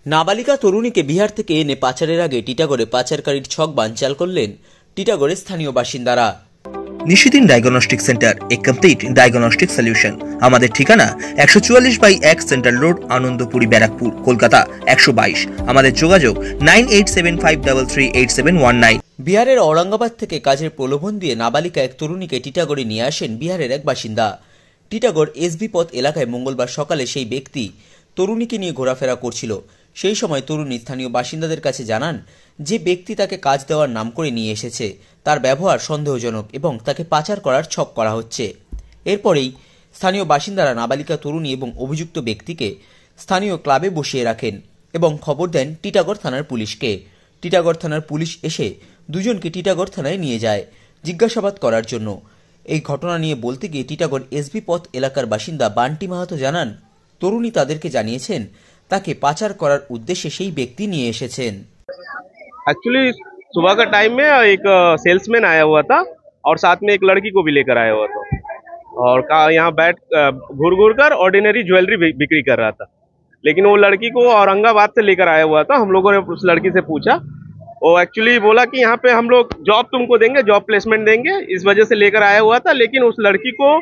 নাবালিকা তরুণীকে বিহার থেকে এনে পাচারের আগে টিটাগড়ে পাচারকারীর ছক বানচাল করলেন টিটাগড়ের স্থানীয় বাসিন্দারা। Nishidin diagnostic centre, a complete diagnostic solution. আমাদের ঠিকানা 144/1 সেন্ট্রাল রোড, আনন্দপুরি, ব্যারাকপুর, কলকাতা 122। আমাদের যোগাযোগ 9875338719। বিহারের ঔরঙ্গাবাদ থেকে কাজের প্রলোভন দিয়ে নাবালিকা এক তরুণীকে টিটাগড়ে নিয়ে আসেন বিহারের এক বাসিন্দা। টিটাগড় এসবি পথ এলাকায় মঙ্গলবার সকালে সেই ব্যক্তি তরুণীকে নিয়ে ঘোরাফেরা করছিল। সেই সময় তরুণী স্থানীয় বাসিন্দাদের কাছে জানান যে ব্যক্তি তাকে কাজ দেওয়ার নাম করে নিয়ে এসেছে তার ব্যবহার সন্দেহজনক এবং তাকে পাচার করার ছক করা হচ্ছে। এরপরেই স্থানীয় বাসিন্দারা নাবালিকা তরুণী এবং অভিযুক্ত ব্যক্তিকে স্থানীয় ক্লাবে বসিয়ে রাখেন এবং খবর দেন টিটাগড় থানার পুলিশকে। টিটাগড় থানার পুলিশ এসে দুজনকে টিটাগড় থানায় নিয়ে যায় জিজ্ঞাসাবাদ করার জন্য। এই ঘটনা নিয়ে বলতে গিয়ে টিটাগড় এসবি পথ এলাকার বাসিন্দা বান্টি মাহাতো জানান, তরুণী তাদেরকে জানিয়েছেন তাকে পাচার করার উদ্দেশ্যে সেই ব্যক্তি নিয়ে এসেছেন। एक्चुअली सुबह का टाइम में एक सेल्समैन आया हुआ था और साथ में एक लड़की को भी लेकर आया हुआ था और यहाँ बैठ घूर घूर कर ऑर्डिनरी ज्वेलरी बिक्री कर रहा था। लेकिन वो लड़की को औरंगाबाद से लेकर आया हुआ था। हम लोगों ने उस लड़की से पूछा, वो एक्चुअली बोला कि यहाँ पे हम लोग जॉब तुमको देंगे, जॉब प्लेसमेंट देंगे, इस वजह से लेकर आया हुआ था। लेकिन उस लड़की को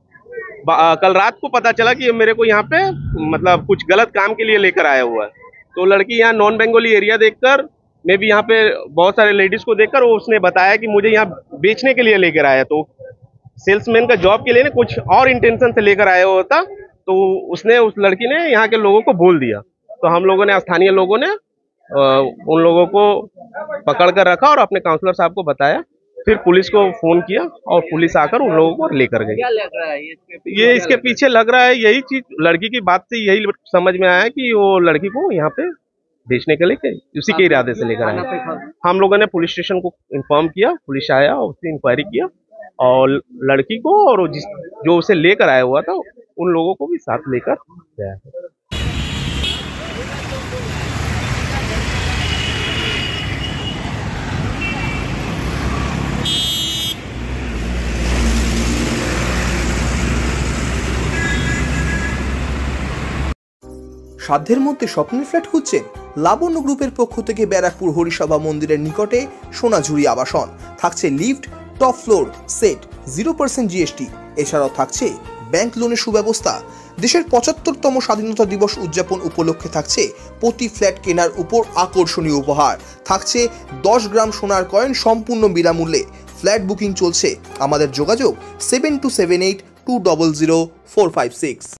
कल रात को पता चला कि मेरे को यहाँ पे मतलब कुछ गलत काम के लिए लेकर आया हुआ है। तो लड़की यहाँ नॉन बेंगोली एरिया देखकर, मैं भी यहाँ पे बहुत सारे लेडीज को देखकर वो उसने बताया कि मुझे यहाँ बेचने के लिए लेकर आया। तो सेल्समैन का जॉब के लिए कुछ और इंटेंशन से लेकर आया हुआ था। तो उसने उस लड़की ने यहाँ के लोगों को बोल दिया। तो हम लोगों ने, स्थानीय लोगों ने उन लोगों को पकड़ कर रखा और अपने काउंसलर साहब को बताया। फिर पुलिस को फोन किया और पुलिस आकर उन लोगों को लेकर गई। क्या लग रहा है ये इसके पीछे लग रहा है यही चीज, लड़की की बात से यही समझ में आया कि वो लड़की को यहाँ पे बेचने के लिए उसी के इरादे से लेकर आए। हम लोगों ने पुलिस स्टेशन को इन्फॉर्म किया, पुलिस आया और उससे इंक्वायरी किया और लड़की को और जो उसे लेकर आया हुआ था उन लोगों को भी साथ लेकर गया। সাধ্যের মধ্যে স্বপ্নের ফ্ল্যাট খুঁজছেন? লাবণ্য গ্রুপের পক্ষ থেকে ব্যারাকপুর হরিসভা মন্দিরের নিকটে সোনাঝুরি আবাসন। থাকছে lift, top floor, set, 0% GST. এছাড়াও থাকছে ব্যাংক লোনের সুব্যবস্থা। দেশের 75তম স্বাধীনতা দিবস উদযাপন উপলক্ষে থাকছে প্রতি ফ্ল্যাট কেনার উপর আকর্ষণীয় উপহার। থাকছে 10 গ্রাম সোনার কয়েন সম্পূর্ণ বিনামূল্যে। ফ্ল্যাট বুকিং চলছে। আমাদের যোগাযোগ 7278200456।